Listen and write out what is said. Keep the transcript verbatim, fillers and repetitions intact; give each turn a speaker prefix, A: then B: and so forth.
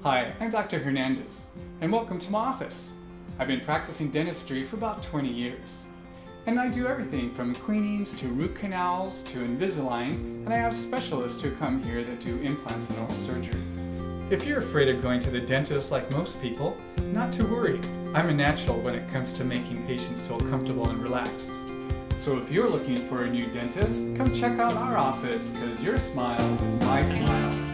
A: Hi, I'm Doctor Hernandez, and welcome to my office. I've been practicing dentistry for about twenty years. And I do everything from cleanings to root canals to Invisalign, and I have specialists who come here that do implants and oral surgery. If you're afraid of going to the dentist like most people, not to worry. I'm a natural when it comes to making patients feel comfortable and relaxed. So if you're looking for a new dentist, come check out our office, because your smile is my smile.